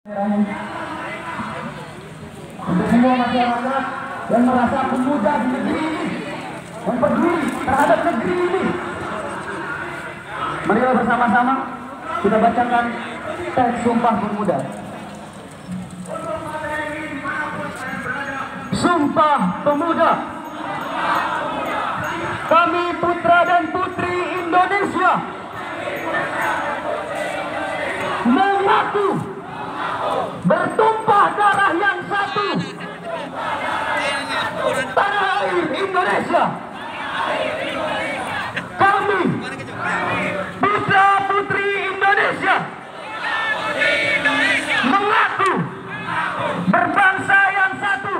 Untuk semua masyarakat yang merasa pemuda di negeri ini, yang peduli terhadap negeri ini, marilah bersama-sama kita bacakan teks Sumpah Pemuda. Sumpah Pemuda. Kami putra dan putri Indonesia mengaku bertumpah darah yang satu, tanah air Indonesia. Kami putra putri Indonesia mengaku berbangsa yang satu,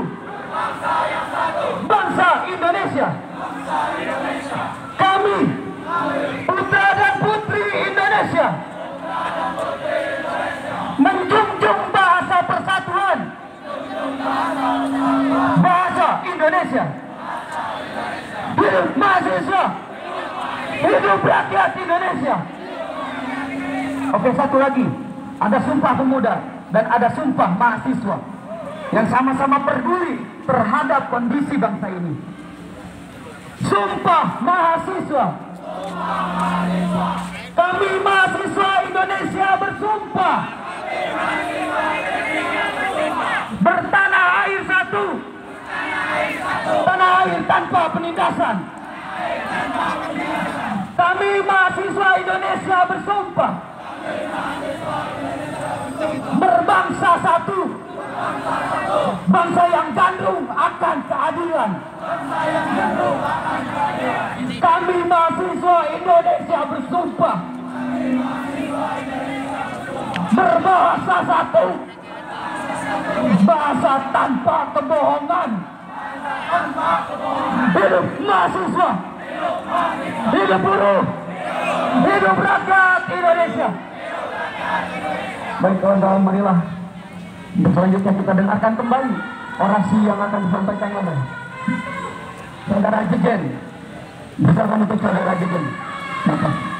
bangsa Indonesia. Kami putra dan putri Indonesia menjunjung bahasa persatuan, bahasa Indonesia. Hidup mahasiswa, hidup rakyat Indonesia. Oke, satu lagi, ada Sumpah Pemuda dan ada Sumpah Mahasiswa yang sama-sama peduli terhadap kondisi bangsa ini. Sumpah Mahasiswa. Kami mahasiswa Indonesia bersumpah bertanah air satu, tanah air tanpa penindasan. Kami mahasiswa Indonesia bersumpah berbangsa satu, bangsa yang gandrung akan keadilan. Kami mahasiswa Indonesia bersumpah berbahasa satu, bahasa tanpa kebohongan. Hidup mahasiswa, hidup buruh, hidup rakyat Indonesia. Baik kawan-kawan, marilah selanjutnya kita dengarkan kembali orasi yang akan disampaikan oleh Saudara Jejen. Misalkan untuk Saudara Jejen.